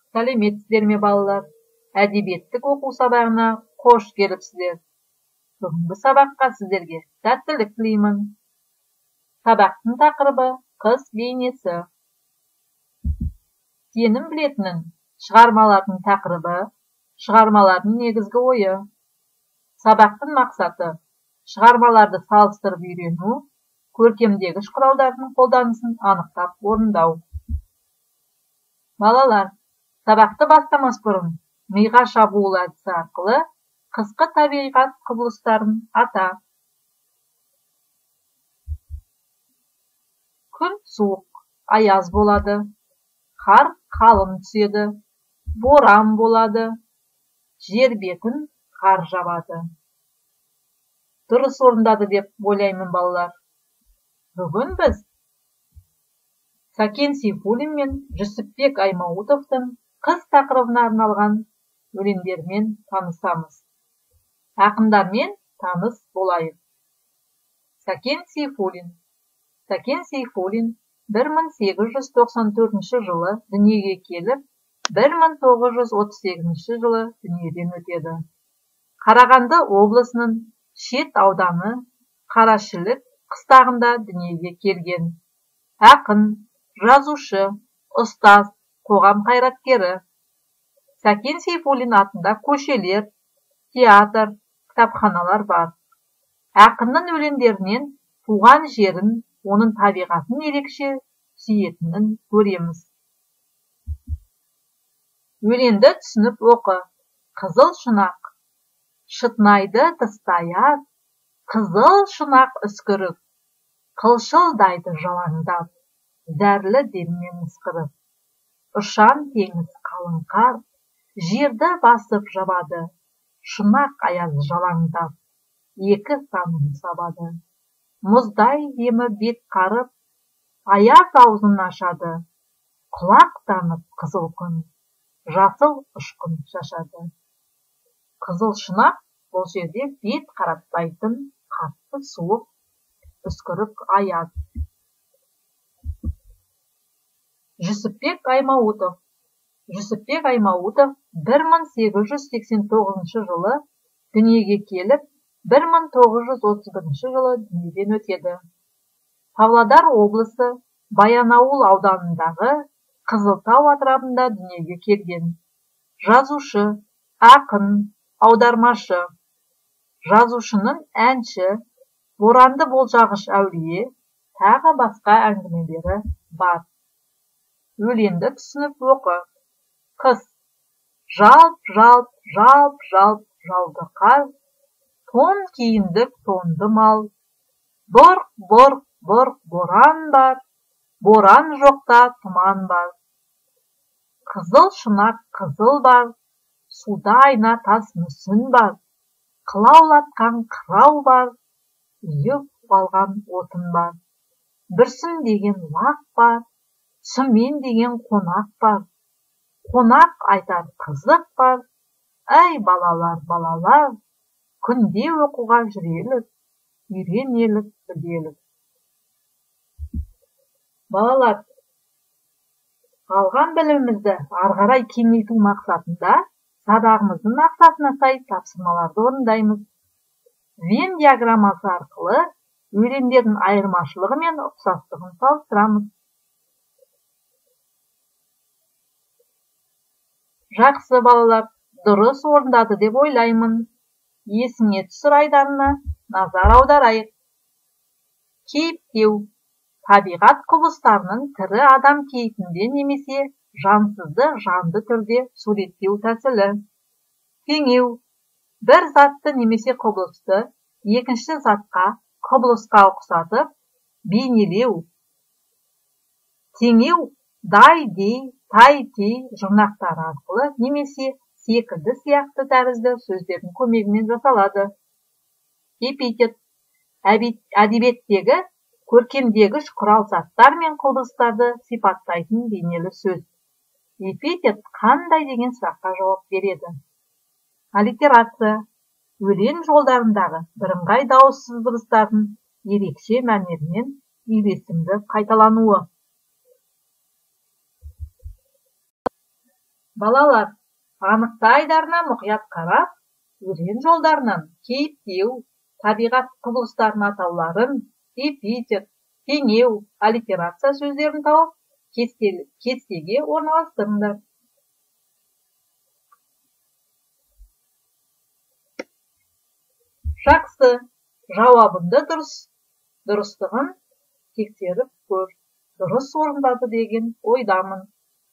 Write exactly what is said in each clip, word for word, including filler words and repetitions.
Сәлеметсіздер ме, балалар? Әдебиеттік оқу сабағына қош келіпсіздер. Бүгінгі сабаққа сіздерге сәттілік тілеймін. Сабақтың тақырыбы қыз бейнесі. Сенің білетінің шығармалардың тақырыбы, шығармалардың негізгі ойы. Сабақтың мақсаты шығармаларды салыстырып үйрену, көркемдегіш құралдардың қолданысын анықтап орындау. Балалар, сабақты бастамас бұрын миға шабуыл әдісі арқылы қысқы табиғат құбылыстарын ата. Күн суық, аяз болады, қар қалың түседі, боран болады, жер бетін қар жабады. Дұрыс орындады деп ойлаймын, балалар. Бүгін біз Сәкен Сейфуллин мен Жүсіпбек Аймауытовтың қыз тақырыбына арналған өлеңдермен танысамыз. Ақындармен таныс болайық. Сәкен Сейфуллин. Сәкен Сейфуллин бір мың сегіз жүз тоқсан төртінші жылы дүниеге келіп, бір мың тоғыз жүз отыз сегізінші жылы дүниеден өтеді. Қарағанды облысының Шет ауданы Қарашілік қыстағында дүниеге келген. Ақын, жазушы, ұстаз, қоғам қайраткері. Сәкен Сейфуллин атында көшелер, театр, кітапханалар бар. Ақынның өлеңдерінен туған жерін, оның табиғатын ерекше сүйетінін көреміз. Өлеңді түсініп оқы. Қызыл шұнақ. Шытнайды тыстаяз, қызыл шұнақ үскіріп, қылшылдайды жалаңдап, зәрлі деммен ысқырып. Ұшан теңіз қалың қар, жерді басып жабады, шұнақ аяз жалаңдап, екі санын сабады. Мұздай емі бет қарып, аяз аузын ашады, құлақтанып қызыл күн, жасыл ұшқын шашады. Қызыл шұнақ бұл жерде бет қаратпайтын қатты суық, үскірік аяз. Жүсіпбек Аймауытов. Жүсіпбек Аймауытов бір мың сегіз жүз сексен тоғызыншы жылы дүниеге келіп, бір мың тоғыз жүз отыз бірінші жылы дүниеден өтеді. Павлодар облысы Баянауыл ауданындағы Қызылтау атырабында дүниеге келген. Жазушы, ақын, аудармашы. Жазушының әнші, боранды болжағыш әулие, тағы басқа әңгімелері бар. Өлеңді түсініп оқы. Қыс. Жалп, жалп, жалп, жалп, жауды қар, тон киіндік тонды мал. Бұрқ, бұрқ, бұрқ, боран бар, боран жоқта тұман бар. Қызыл шұнақ қызыл бар, суда айна тас мүсін бар, қылаулатқан қырау бар, үйіп алған отын бар. Бүрсін деген лақ бар, сүмен деген қонақ бар, қонақ айтар қызық бар. Әй балалар, балалар, күнде оқуға жүрелік, үйренелік, білелік. Балалар, алған білімімізді арғарай кеңейту мақсатында сабағымыздың мақсатына сай тапсырмаларды орындаймыз. Вен диаграммасы арқылы өлеңдердің айырмашылығы мен ұқсастығын салыстырамыз. Жақсы, балалар, дұрыс орындады деп ойлаймын. Есіңе түсір айдарына назар аударайық. Кейіптеу. Табиғат құбылыстарының тірі адам кейпінде немесе жансызды жанды түрде суреттеу тәсілі. Теңеу. Бір затты немесе құбылысты екінші затқа, құбылысқа ұқсатып, бейнелеу. Теңеу дай-дей, тай-тей жұрнақтары арқылы немесе секілді сияқты тәрізді сөздердің көмегімен жасалады. Эпитет. Әдебиеттегі көркемдегіш құрал заттар мен құбылыстарды сипаттайтын бейнелі сөз. Эпитет қандай деген сұраққа жауап береді. Аллитерация. Өлең жолдарындағы бірыңғай дауыссыз дыбыстардың ерекше мәнермен үйлесімді қайталануы. Балалар, анықтайдарына мұқият қарап, өлең жолдарынан кейіптеу, табиғат құбылыстарын атауларын, эпитет, теңеу, аллитерация сөздерін тауып, кестеге орналастырыңдар. Жақсы, жауабыңды дұрыс, дұрыстығын тексеріп көр. Дұрыс орындады деген ойдамын.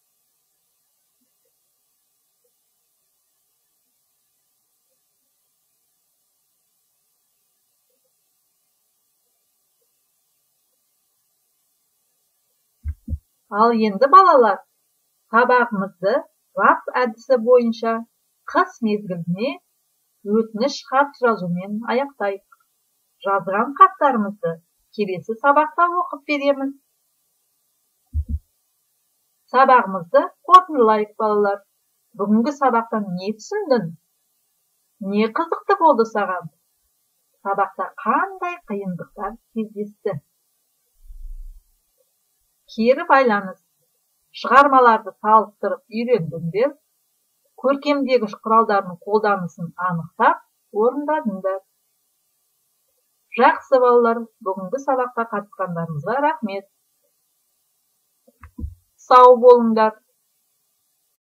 Ал енді балалар, сабағымызды рас әдісі бойынша қыс мезгіліне өтініш хат жазумен аяқтайық. Жазған хаттарымызды келесі сабақта оқып береміз. Сабағымызды қорытындылайық, балалар. Бүгінгі сабақтан не түсіндің? Не қызықты болды саған? Сабақта қандай қиындықтар кездесті? Кері байланыс. Шығармаларды салыстырып үйрендіңдер. Көркемдегіш құралдардың қолданысын анықтап, орындадыңдар. Жақсы балалар, бүгінгі сабаққа қатысқандарыңызға рахмет. Сау болыңдар.